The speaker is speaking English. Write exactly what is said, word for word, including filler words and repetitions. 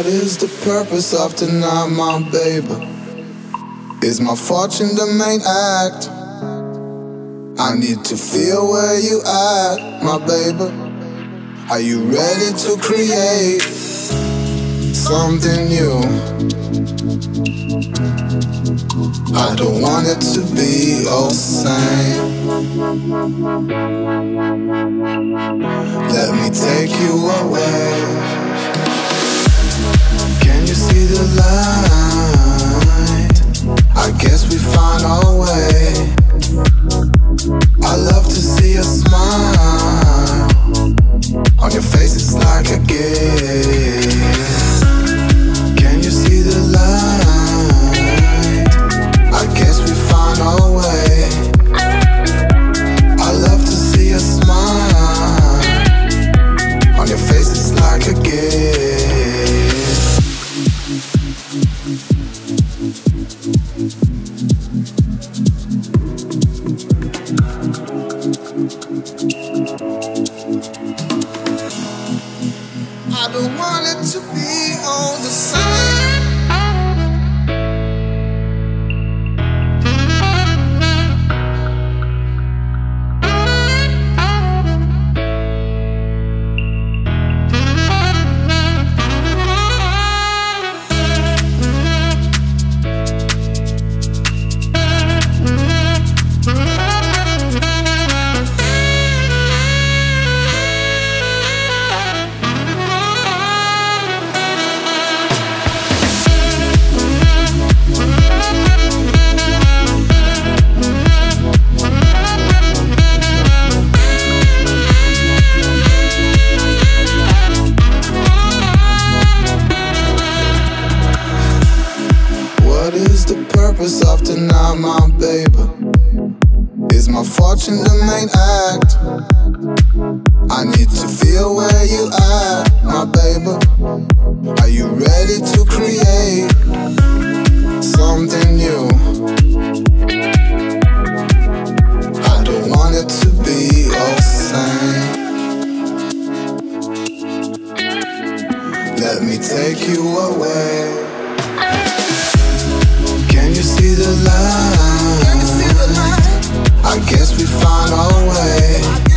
What is the purpose of tonight, my baby? Is my fortune the main act? I need to feel where you at, my baby. Are you ready to create something new? I don't want it to be all the same. Let me take you away. Can you see the light? I guess we found our way. I love to see a smile on your face, it's like a gift. Can you see the light? I guess we found our way. I love to see a smile on your face, it's like a gift. I don't want it to be all the same. What is the purpose of tonight, my baby? Is my fortune the main act? I need to feel where you at, my baby. Are you ready to create something new? I don't want it to be all the same. Let me take you away. Can you see the light? I guess we found our way.